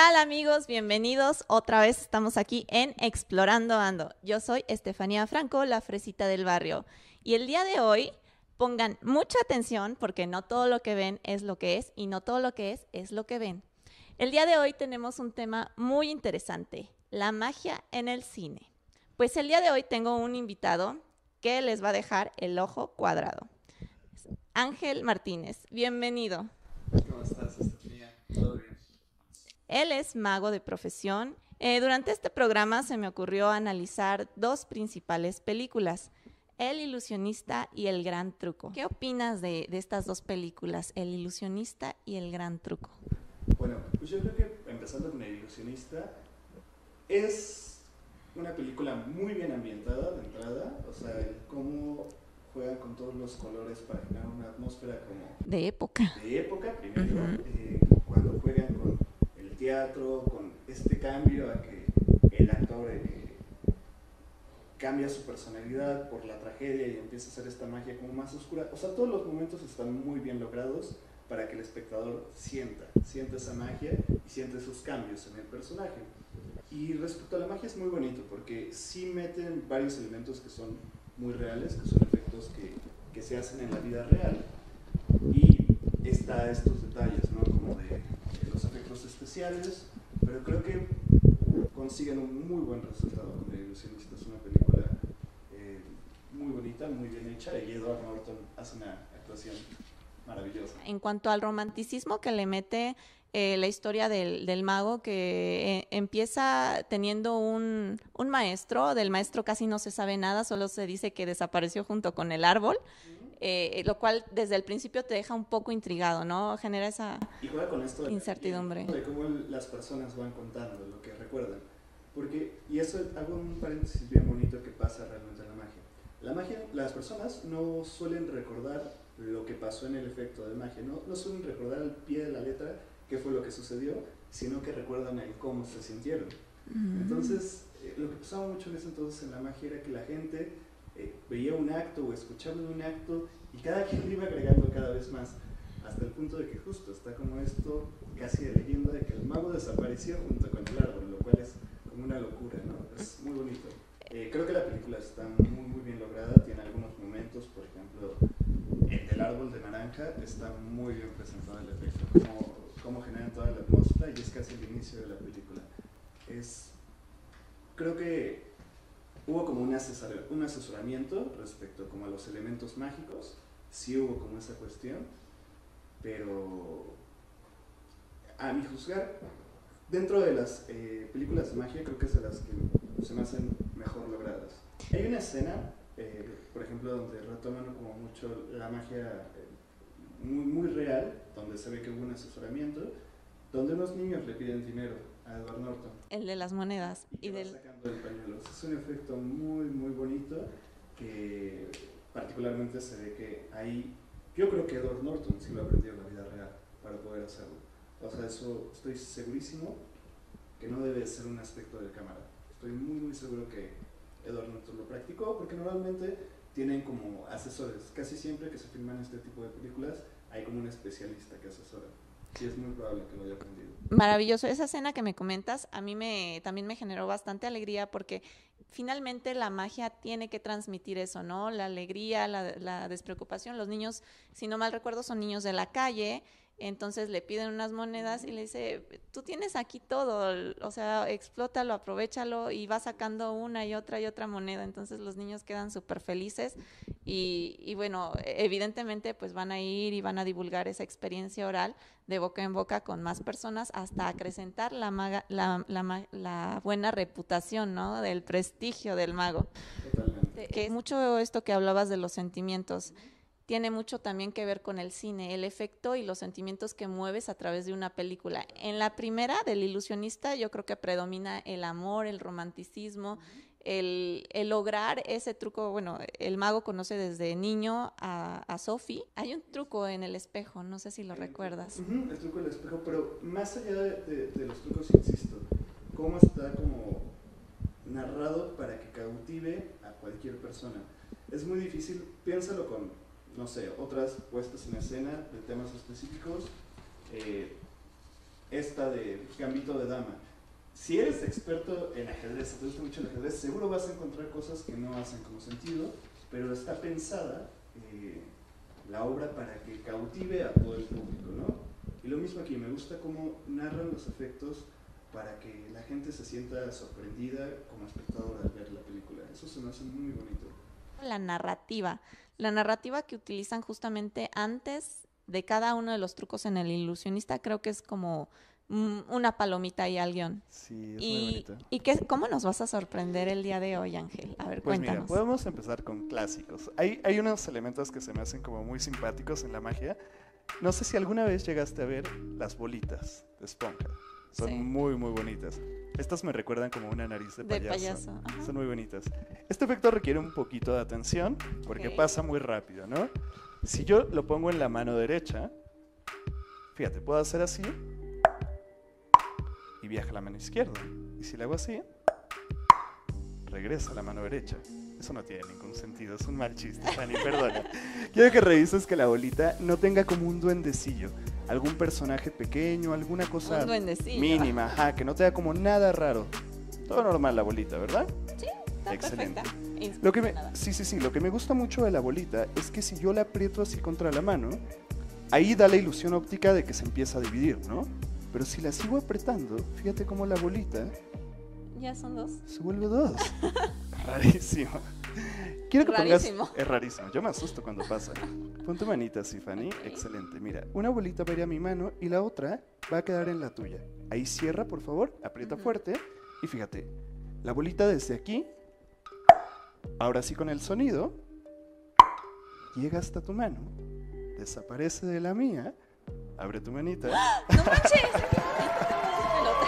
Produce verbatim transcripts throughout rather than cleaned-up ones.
tal, amigos? Bienvenidos. Otra vez estamos aquí en Explorando Ando. Yo soy Estefanía Franco, la fresita del barrio. Y el día de hoy, pongan mucha atención porque no todo lo que ven es lo que es y no todo lo que es es lo que ven. El día de hoy tenemos un tema muy interesante, la magia en el cine. Pues el día de hoy tengo un invitado que les va a dejar el ojo cuadrado. Ángel Martínez, bienvenido. ¿Cómo estás, Estefanía? ¿Todo bien? Él es mago de profesión. Eh, durante este programa se me ocurrió analizar dos principales películas, El ilusionista y El gran truco. ¿Qué opinas de, de estas dos películas, El ilusionista y El gran truco? Bueno, pues yo creo que empezando con El ilusionista, es una película muy bien ambientada de entrada, o sea, el cómo juegan con todos los colores para generar una atmósfera como De época. de época primero, Ujú. eh, cuando juegan con el teatro, con este cambio a que el actor eh, cambia su personalidad por la tragedia y empieza a hacer esta magia como más oscura. O sea, todos los momentos están muy bien logrados para que el espectador sienta, sienta esa magia y siente esos cambios en el personaje. Y respecto a la magia es muy bonito porque sí meten varios elementos que son muy reales, que son efectos que, que se hacen en la vida real, y está estos detalles, ¿no? Como de, de los efectos especiales, pero creo que consiguen un muy buen resultado con El ilusionista. Es una película eh, muy bonita, muy bien hecha, y Edward Norton hace una actuación maravillosa. En cuanto al romanticismo que le mete eh, la historia del, del mago, que eh, empieza teniendo un, un maestro, del maestro casi no se sabe nada, solo se dice que desapareció junto con el árbol, eh, lo cual desde el principio te deja un poco intrigado, ¿no? Genera esa Y juega con esto de, incertidumbre. de cómo las personas van contando lo que recuerdan. Porque, y eso hago un paréntesis bien bonito que pasa realmente en la magia. La magia, las personas no suelen recordar lo que pasó en el efecto de magia, no, no suelen recordar al pie de la letra qué fue lo que sucedió, sino que recuerdan el cómo se sintieron. Mm. Entonces, eh, lo que pasaba mucho en ese entonces en la magia era que la gente eh, veía un acto o escuchaba un acto y cada quien lo iba agregando cada vez más, hasta el punto de que justo está como esto casi de leyenda de que el mago desapareció junto con el árbol, lo cual es como una locura, ¿no? Es muy bonito. Eh, creo que la película está muy, muy bien lograda, tiene algunos momentos, por ejemplo, el del árbol de naranja está muy bien presentado el efecto, cómo, cómo generan toda la atmósfera, y es casi el inicio de la película. Es, creo que hubo como un, asesor, un asesoramiento respecto como a los elementos mágicos, sí hubo como esa cuestión, pero a mi juzgar, dentro de las eh, películas de magia, creo que es de las que se me hacen mejor logradas. Hay una escena, eh, por ejemplo, donde retoman como mucho la magia eh, muy, muy real, donde se ve que hubo un asesoramiento, donde unos niños le piden dinero a Edward Norton. El de las monedas. Y que y va del... sacando el pañuelo. Es un efecto muy, muy bonito que particularmente se ve que ahí, yo creo que Edward Norton sí lo aprendió en la vida real para poder hacerlo. O sea, eso estoy segurísimo que no debe ser un aspecto de cámara. Estoy muy, muy seguro que Edward Norton lo practicó, porque normalmente tienen como asesores. Casi siempre que se filman este tipo de películas hay como un especialista que asesora. Sí, es muy probable que lo haya aprendido. Maravilloso. Esa escena que me comentas a mí me, también me generó bastante alegría porque finalmente la magia tiene que transmitir eso, ¿no? La alegría, la, la despreocupación. Los niños, si no mal recuerdo, son niños de la calle, entonces le piden unas monedas y le dice, tú tienes aquí todo, o sea, explótalo, aprovechalo, y va sacando una y otra y otra moneda. Entonces los niños quedan súper felices y, y bueno, evidentemente pues van a ir y van a divulgar esa experiencia oral de boca en boca con más personas hasta acrecentar la, maga, la, la, la buena reputación, ¿no? Del prestigio del mago. Totalmente. Que es mucho esto que hablabas de los sentimientos. Tiene mucho también que ver con el cine, el efecto y los sentimientos que mueves a través de una película. En la primera, del ilusionista, yo creo que predomina el amor, el romanticismo, el, el lograr ese truco. Bueno, el mago conoce desde niño a, a Sophie. Hay un truco en el espejo, no sé si lo Hay recuerdas. Uh-huh, el truco del espejo, pero más allá de, de, de los trucos, insisto, cómo está como narrado para que cautive a cualquier persona. Es muy difícil, piénsalo con, no sé, otras puestas en escena de temas específicos. Eh, esta de Gambito de Dama. Si eres experto en ajedrez, te gusta mucho el ajedrez, seguro vas a encontrar cosas que no hacen como sentido, pero está pensada eh, la obra para que cautive a todo el público, ¿no? Y lo mismo aquí, me gusta cómo narran los efectos para que la gente se sienta sorprendida como espectador al ver la película. Eso se me hace muy bonito. La narrativa, la narrativa que utilizan justamente antes de cada uno de los trucos en El Ilusionista, creo que es como mm, una palomita ahí al guión. Sí, es y, muy bonito. ¿Y qué, cómo nos vas a sorprender el día de hoy, Ángel? A ver, Pues cuéntanos. mira, podemos empezar con clásicos. Hay, hay unos elementos que se me hacen como muy simpáticos en la magia. No sé si alguna vez llegaste a ver las bolitas de esponja. Son Sí. muy, muy bonitas. Estas me recuerdan como una nariz de De payaso. payaso. Ajá. Son muy bonitas. Este efecto requiere un poquito de atención porque Ok. pasa muy rápido, ¿no? Si yo lo pongo en la mano derecha, fíjate, puedo hacer así y viaja a la mano izquierda. Y si le hago así, regresa a la mano derecha. Eso no tiene ningún sentido, es un mal chiste, Fanny, perdona. Quiero que revises que la bolita no tenga como un duendecillo, algún personaje pequeño, alguna cosa Un duendecillo. mínima, ajá, que no tenga como nada raro. Todo normal la bolita, ¿verdad? Está Excelente. perfecta. Lo que me, Inspirada. sí, sí, sí, lo que me gusta mucho de la bolita es que si yo la aprieto así contra la mano, ahí da la ilusión óptica de que se empieza a dividir, ¿no? Pero si la sigo apretando, fíjate cómo la bolita Ya son dos. se vuelve dos. Rarísimo. Quiero que Rarísimo. pongas... Es rarísimo. Yo me asusto cuando pasa. Pon tu manita así, Fanny. Ok. Excelente. Mira, una bolita va a ir a mi mano y la otra va a quedar en la tuya. Ahí cierra, por favor. Aprieta Ujú. fuerte. Y fíjate, la bolita desde aquí, ahora sí con el sonido, llega hasta tu mano. Desaparece de la mía. Abre tu manita. ¡No manches! Pelota.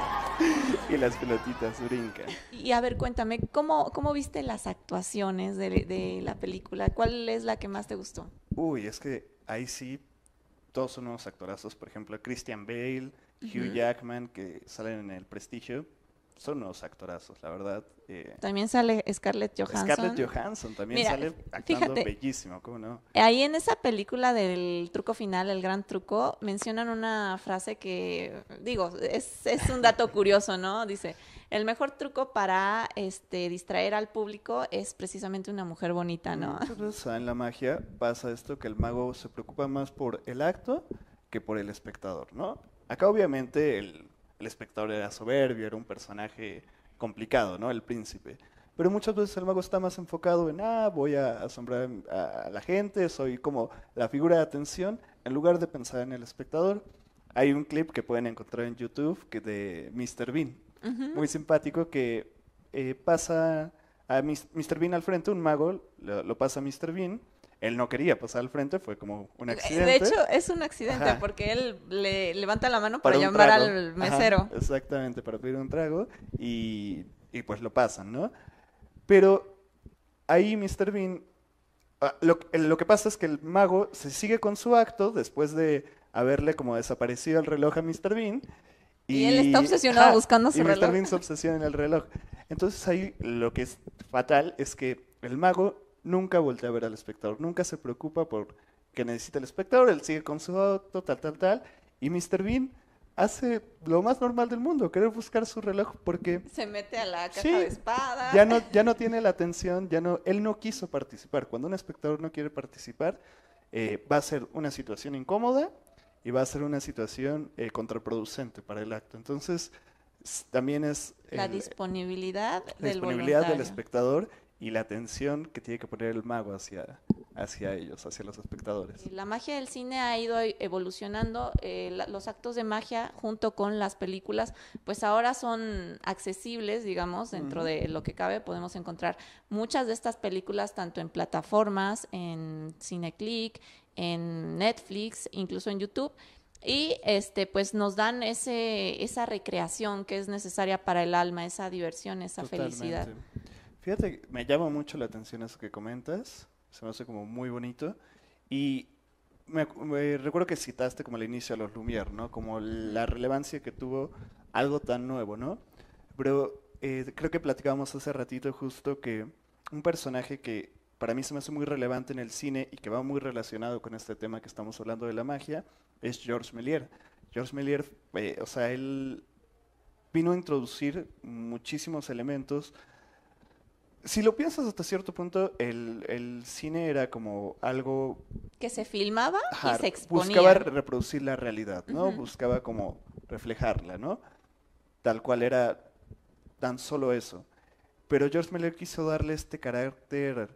Y las pelotitas brincan. Y a ver, cuéntame, ¿cómo, cómo viste las actuaciones de, de la película? ¿Cuál es la que más te gustó? Uy, es que ahí sí, todos son unos actorazos. Por ejemplo, Christian Bale, Hugh Ujú. Jackman, que salen en El Prestigio. Son unos actorazos, la verdad. Eh, También sale Scarlett Johansson. Scarlett Johansson también Mira, sale actuando fíjate. bellísimo, ¿cómo no? Ahí en esa película del truco final, el gran truco, mencionan una frase que, digo, es, es un dato curioso, ¿no? Dice, el mejor truco para este, distraer al público es precisamente una mujer bonita, ¿no? Muchas veces en la magia pasa esto que el mago se preocupa más por el acto que por el espectador, ¿no? Acá obviamente el, el espectador era soberbio, era un personaje complicado, ¿no? El príncipe. Pero muchas veces el mago está más enfocado en, ah, voy a asombrar a la gente, soy como la figura de atención, en lugar de pensar en el espectador. Hay un clip que pueden encontrar en YouTube que de míster Bean, Ujú. muy simpático, que eh, pasa a mis- míster Bean al frente, un mago lo, lo pasa a míster Bean. Él no quería pasar al frente, fue como un accidente. De hecho, es un accidente Ajá. porque él le levanta la mano para, un llamar trago. al Ajá, mesero. exactamente, para pedir un trago y, y pues lo pasan, ¿no? Pero ahí míster Bean, ah, lo, el- lo que pasa es que el mago se sigue con su acto después de haberle como desaparecido el reloj a míster Bean. Y él está obsesionado buscando su y míster reloj. Bean se obsesiona en el reloj. Entonces ahí lo que es fatal es que el mago nunca voltea a ver al espectador, nunca se preocupa por que necesita el espectador, él sigue con su auto, tal, tal, tal, y míster Bean hace lo más normal del mundo, querer buscar su reloj porque Se mete a la caja Sí, de espada. ya no, ya no tiene la atención, ya no, él no quiso participar. Cuando un espectador no quiere participar, eh, va a ser una situación incómoda y va a ser una situación eh, contraproducente para el acto. Entonces, s- también es La el- disponibilidad la del disponibilidad del voluntario. espectador y la atención que tiene que poner el mago hacia, hacia ellos, hacia los espectadores. La magia del cine ha ido e- evolucionando, eh, la- los actos de magia junto con las películas, pues ahora son accesibles, digamos, dentro Ujú. de lo que cabe, podemos encontrar muchas de estas películas tanto en plataformas, en Cineclick, en Netflix, incluso en YouTube, y este pues nos dan ese esa recreación que es necesaria para el alma, esa diversión, esa felicidad. Totalmente. Fíjate, me llama mucho la atención eso que comentas, se me hace como muy bonito y me, acu- me recuerdo que citaste como el inicio a los Lumière, ¿no? Como la relevancia que tuvo algo tan nuevo, ¿no? Pero eh, creo que platicábamos hace ratito justo que un personaje que para mí se me hace muy relevante en el cine y que va muy relacionado con este tema que estamos hablando de la magia es Georges Méliès. George Méliès, eh, o sea, él vino a introducir muchísimos elementos. Si lo piensas hasta cierto punto, el, el cine era como algo... Que se filmaba ajá, y se exponía. Buscaba reproducir la realidad, ¿no? Uh-huh. Buscaba como reflejarla, ¿no? Tal cual era tan solo eso. Pero George Méliès quiso darle este carácter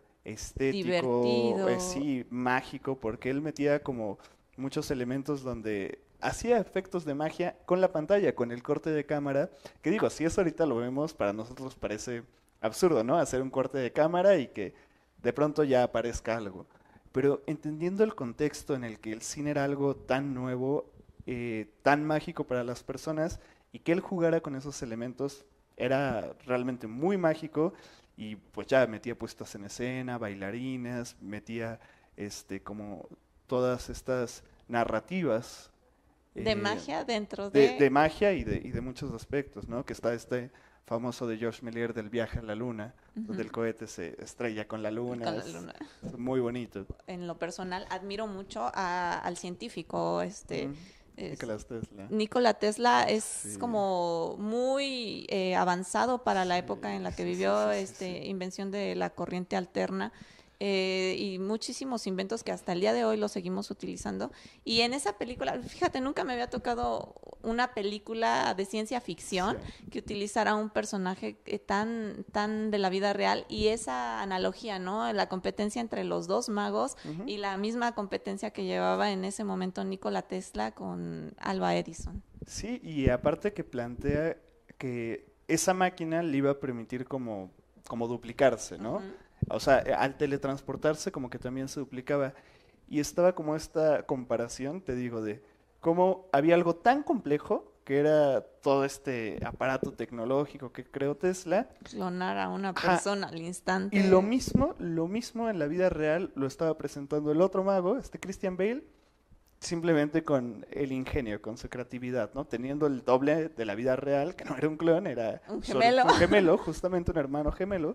estético, eh, sí, mágico, porque él metía como muchos elementos donde hacía efectos de magia con la pantalla, con el corte de cámara, que digo, si eso ahorita lo vemos, para nosotros parece absurdo, ¿no? Hacer un corte de cámara y que de pronto ya aparezca algo. Pero entendiendo el contexto en el que el cine era algo tan nuevo, eh, tan mágico para las personas, y que él jugara con esos elementos, era realmente muy mágico, y pues ya metía puestas en escena, bailarinas, metía este como todas estas narrativas. De eh, magia dentro de... de... De magia y de, y de muchos aspectos, ¿no? Que está este famoso de George Méliès del viaje a la luna, uh-huh. donde el cohete se estrella con la luna. Con la es, luna. Es muy bonito. En lo personal, admiro mucho a, al científico, este... Uh-huh. Nikola Tesla. Nikola Tesla es sí. como muy eh, avanzado para la época en la que sí, vivió, sí, sí, este, sí, sí. invención de la corriente alterna. Eh, y muchísimos inventos que hasta el día de hoy los seguimos utilizando. Y en esa película, fíjate, nunca me había tocado una película de ciencia ficción sí. que utilizara un personaje tan, tan de la vida real, y esa analogía, ¿no? La competencia entre los dos magos uh-huh. y la misma competencia que llevaba en ese momento Nikola Tesla con Alva Edison. Sí, y aparte que plantea que esa máquina le iba a permitir como, como duplicarse, ¿no? Uh-huh. O sea, al teletransportarse como que también se duplicaba. Y estaba como esta comparación, te digo, de cómo había algo tan complejo, que era todo este aparato tecnológico que creó Tesla. Clonar a una persona Ajá. al instante. Y lo mismo, lo mismo en la vida real lo estaba presentando el otro mago, este Christian Bale, simplemente con el ingenio, con su creatividad, ¿no? Teniendo el doble de la vida real, que no era un clon, era un gemelo, un gemelo, justamente un hermano gemelo.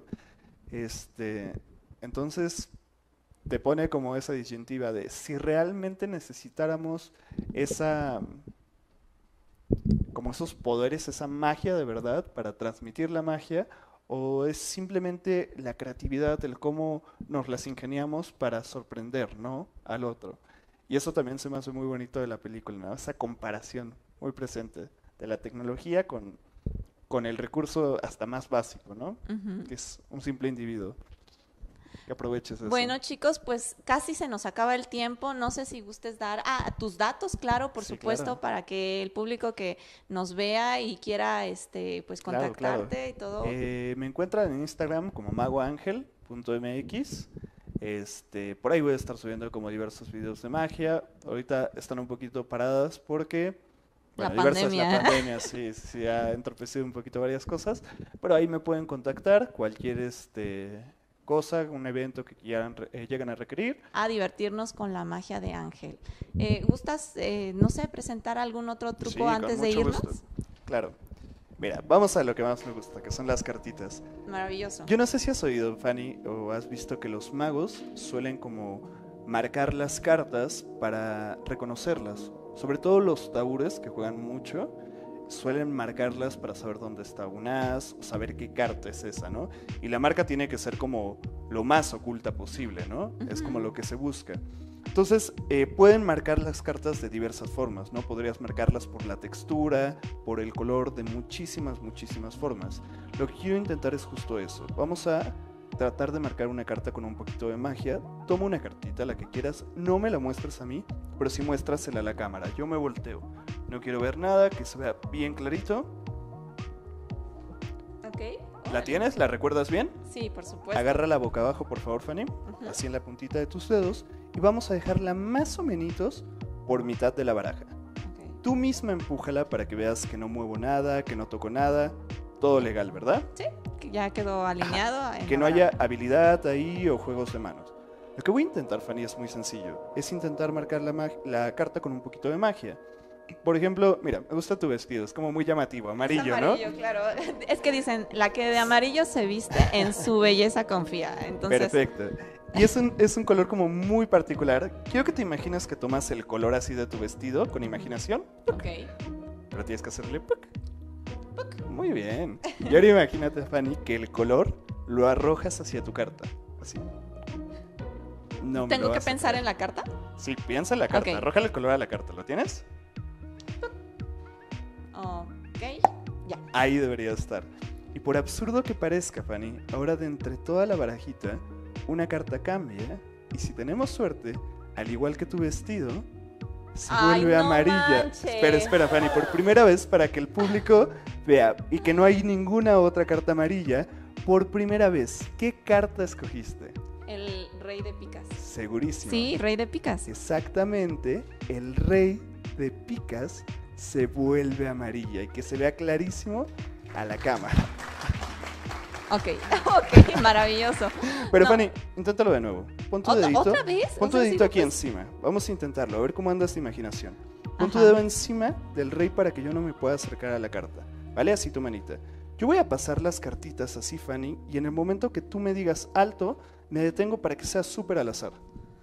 Este, entonces te pone como esa disyuntiva de si realmente necesitáramos esa, como esos poderes, esa magia de verdad para transmitir la magia, o es simplemente la creatividad, el cómo nos las ingeniamos para sorprender, ¿no? Al otro. Y eso también se me hace muy bonito de la película, ¿no? Esa comparación muy presente de la tecnología con con el recurso hasta más básico, ¿no? Uh-huh. Que es un simple individuo. Que aproveches eso. Bueno, chicos, pues casi se nos acaba el tiempo. No sé si gustes dar ah, tus datos, claro, por sí, supuesto, claro. para que el público que nos vea y quiera este, pues contactarte claro, claro. y todo. Eh, me encuentran en Instagram como magoangel punto m x. Este, por ahí voy a estar subiendo como diversos videos de magia. Ahorita están un poquito paradas porque... Bueno, la diversas, pandemia. La pandemia, sí, sí, ha entorpecido un poquito varias cosas, pero ahí me pueden contactar, cualquier este cosa, un evento que quieran, eh, llegan a requerir. A divertirnos con la magia de Ángel. Eh, ¿Gustas, eh, no sé, presentar algún otro truco sí, antes de irnos? Gusto. Claro. Mira, vamos a lo que más me gusta, que son las cartitas. Maravilloso. Yo no sé si has oído, Fanny, o has visto que los magos suelen como marcar las cartas para reconocerlas. Sobre todo los taúres, que juegan mucho, suelen marcarlas para saber dónde está un as, o saber qué carta es esa, ¿no? Y la marca tiene que ser como lo más oculta posible, ¿no? Uh-huh. Es como lo que se busca. Entonces, eh, pueden marcar las cartas de diversas formas, ¿no? Podrías marcarlas por la textura, por el color, de muchísimas, muchísimas formas. Lo que quiero intentar es justo eso. Vamos a tratar de marcar una carta con un poquito de magia. Toma una cartita, la que quieras, no me la muestres a mí, pero sí muéstrasela a la cámara. Yo me volteo, no quiero ver nada, que se vea bien clarito. Ok. ¿La tienes? ¿La recuerdas bien? Sí, por supuesto. Agarra la boca abajo, por favor, Fanny, uh-huh. así en la puntita de tus dedos, y vamos a dejarla más o menos por mitad de la baraja. Okay. Tú misma empújala para que veas que no muevo nada, que no toco nada, todo legal, ¿verdad? Sí. Ya quedó alineado. Que no haya habilidad ahí o juegos de manos. Lo que voy a intentar, Fanny, es muy sencillo. Es intentar marcar la, mag- la carta con un poquito de magia. Por ejemplo, mira, me gusta tu vestido, es como muy llamativo, amarillo, es amarillo, ¿no? Claro. Es que dicen, la que de amarillo se viste, en su belleza confía. Entonces... Perfecto. Y es un, es un color como muy particular. Quiero que te imagines que tomas el color así de tu vestido con imaginación, Ok. pero tienes que hacerle puc. Muy bien. Y ahora imagínate, Fanny, que el color lo arrojas hacia tu carta. Así. No me lo ¿Tengo que vas a pensar creer. en la carta? Sí, piensa en la carta. Ok. Arrójale el color a la carta. ¿Lo tienes? Ok. Ya. Ahí debería estar. Y por absurdo que parezca, Fanny, ahora de entre toda la barajita, una carta cambia. Y si tenemos suerte, al igual que tu vestido, se Ay, vuelve no amarilla. manches. Espera, espera, Fanny. Por primera vez, para que el público vea y que no hay ninguna otra carta amarilla, por primera vez, ¿qué carta escogiste? El rey de picas. Segurísimo. Sí, rey de picas. Exactamente, el rey de picas se vuelve amarilla y que se vea clarísimo a la cámara. Ok, ok, maravilloso. Pero No. Fanny, inténtalo de nuevo. Pon tu ¿Otra- dedito. otra vez? Pon O tu sea, dedito sí, aquí pues- encima. Vamos a intentarlo, a ver cómo anda esta imaginación. Pon tu Ajá. dedo encima del rey para que yo no me pueda acercar a la carta. ¿Vale? Así tu manita. Yo voy a pasar las cartitas así, Fanny, y en el momento que tú me digas alto, me detengo para que sea súper al azar.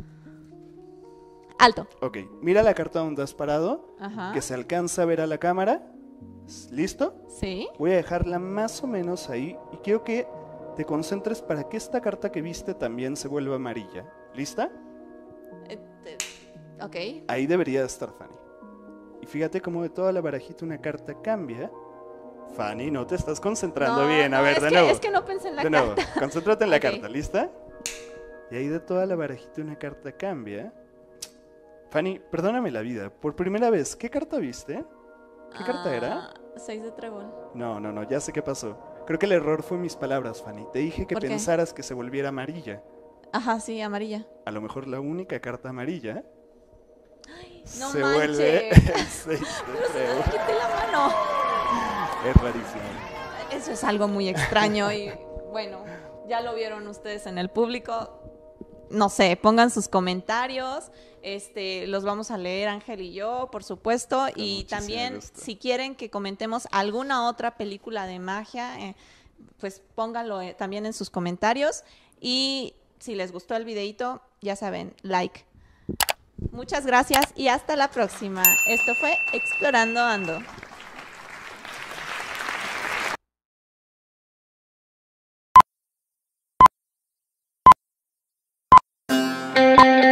Alto. Ok, mira la carta donde has parado, Ajá. que se alcanza a ver a la cámara. ¿Listo? Sí. Voy a dejarla más o menos ahí y quiero que te concentres para que esta carta que viste también se vuelva amarilla. ¿Lista? Eh, eh, Ok. Ahí debería estar Fanny. Y fíjate cómo de toda la barajita una carta cambia. Fanny, no te estás concentrando No, bien. A no, ver, es de que, nuevo. Es que no pensé en la de nuevo, carta. concéntrate en la Ok. carta, ¿lista? Y ahí de toda la barajita una carta cambia. Fanny, perdóname la vida. Por primera vez, ¿qué carta viste? ¿Qué carta era? Ah, Seis de trébol. No, no, no, ya sé qué pasó. Creo que el error fue mis palabras, Fanny. Te dije que ¿Por qué? pensaras que se volviera amarilla. Ajá, sí, amarilla. A lo mejor la única carta amarilla no se manches. vuelve el seis de trébol. Quité la mano. Es rarísimo. Eso es algo muy extraño y bueno, ya lo vieron ustedes en el público. No sé, pongan sus comentarios, este, los vamos a leer Ángel y yo, por supuesto, y muchísimo también gusto. si quieren que comentemos alguna otra película de magia, eh, pues pónganlo eh, también en sus comentarios y si les gustó el videito, ya saben, like. Muchas gracias y hasta la próxima. Esto fue Explorando Ando. Thank you.